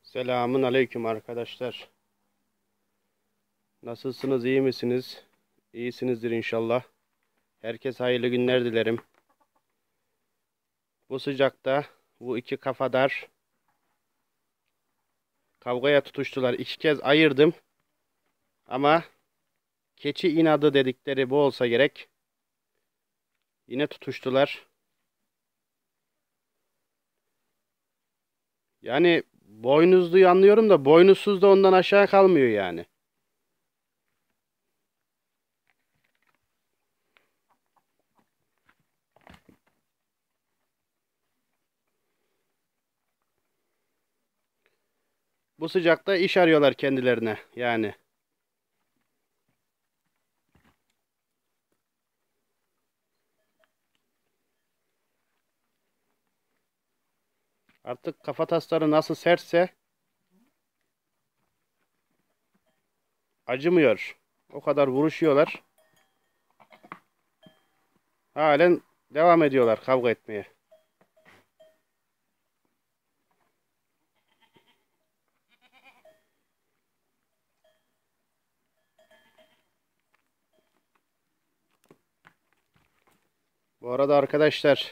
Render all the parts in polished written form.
Selamun aleyküm arkadaşlar. Nasılsınız, iyi misiniz? İyisinizdir inşallah. Herkes hayırlı günler dilerim. Bu sıcakta bu iki kafadar kavgaya tutuştular. İki kez ayırdım ama keçi inadı dedikleri bu olsa gerek. Yine tutuştular. Yani boynuzluyu anlıyorum da boynuzsuz da ondan aşağı kalmıyor yani. Bu sıcakta iş arıyorlar kendilerine yani. Artık kafa tasları nasıl sertse acımıyor. O kadar vuruşuyorlar. Halen devam ediyorlar kavga etmeye. Bu arada arkadaşlar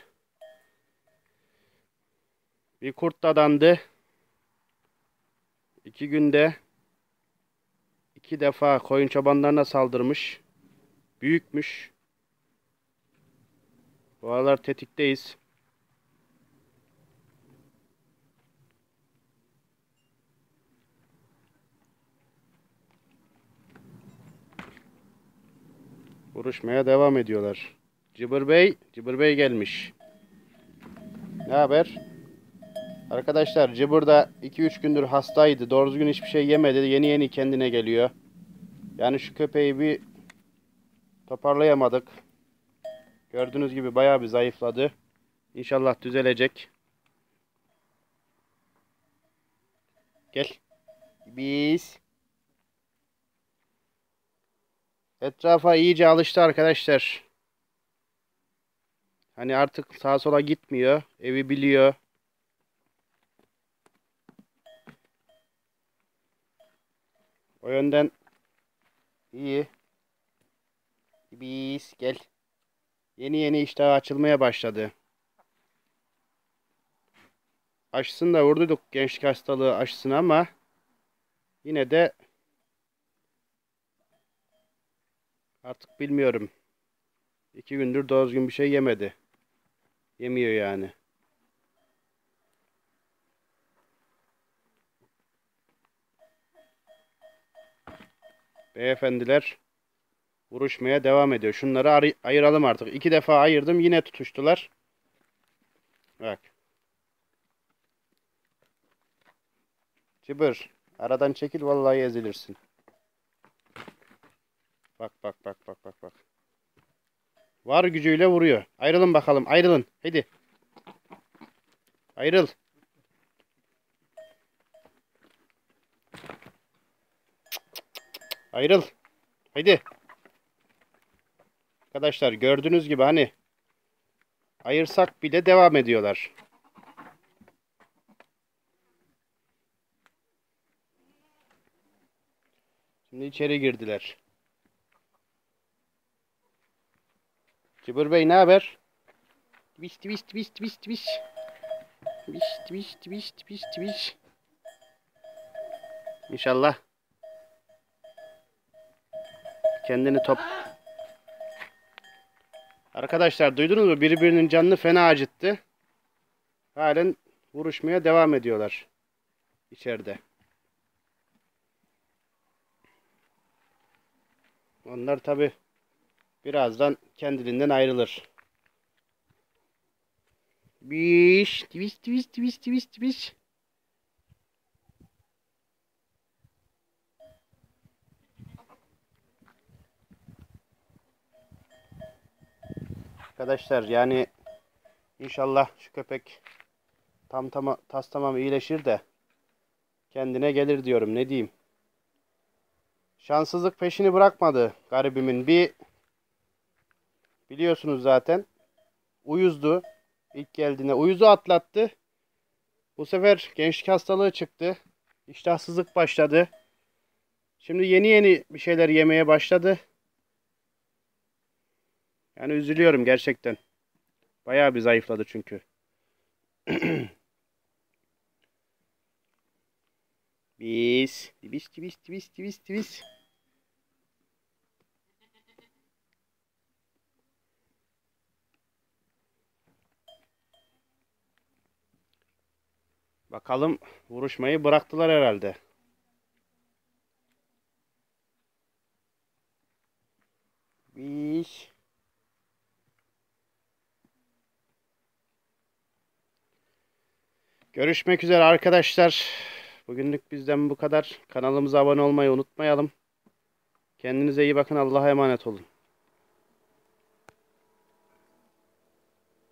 bir kurt dadandı. 2 günde 2 defa koyun çobanlarına saldırmış. Büyükmüş. Bu aralar tetikteyiz. Vuruşmaya devam ediyorlar. Cıbır Bey gelmiş. Ne haber? Arkadaşlar Cıbır da 2-3 gündür hastaydı. Doğru düzgün hiçbir şey yemedi. Yeni yeni kendine geliyor. Yani şu köpeği bir toparlayamadık. Gördüğünüz gibi bayağı bir zayıfladı. İnşallah düzelecek. Gel. Biz. Etrafa iyice alıştı arkadaşlar. Hani artık sağa sola gitmiyor. Evi biliyor. O yönden iyi. Biz gel. Yeni yeni iştah açılmaya başladı. Aşısını da vurduk, gençlik hastalığı aşısını, ama yine de artık bilmiyorum. 2 gündür doğru düzgün bir şey yemedi. Yemiyor yani. Beyefendiler vuruşmaya devam ediyor. Şunları ayıralım artık. 2 defa ayırdım, yine tutuştular. Bak. Cıbır. Aradan çekil, vallahi ezilirsin. Bak bak bak bak bak bak. Var gücüyle vuruyor. Ayrılın bakalım. Ayrılın. Hadi. Ayrıl. Ayrıl. Hadi. Arkadaşlar gördüğünüz gibi hani ayırsak bile devam ediyorlar. Şimdi içeri girdiler. Cıbır Bey ne haber? Twiş twiş twiş twiş twiş. Twiş twiş twiş twiş twiş. İnşallah kendini top... Arkadaşlar duydunuz mu? Birbirinin canını fena acıttı. Halen vuruşmaya devam ediyorlar içeride. Onlar tabi birazdan kendiliğinden ayrılır. Biş, twiş twiş twiş twiş twiş. Arkadaşlar yani inşallah şu köpek tas tamam iyileşir de kendine gelir diyorum, ne diyeyim. Şanssızlık peşini bırakmadı garibimin. Biliyorsunuz zaten uyuzdu. İlk geldiğinde uyuzu atlattı. Bu sefer gençlik hastalığı çıktı. İştahsızlık başladı. Şimdi yeni yeni bir şeyler yemeye başladı. Yani üzülüyorum gerçekten. Bayağı bir zayıfladı çünkü. Bis. Bakalım, vuruşmayı bıraktılar herhalde. Bis. Görüşmek üzere arkadaşlar. Bugünlük bizden bu kadar. Kanalımıza abone olmayı unutmayalım. Kendinize iyi bakın. Allah'a emanet olun.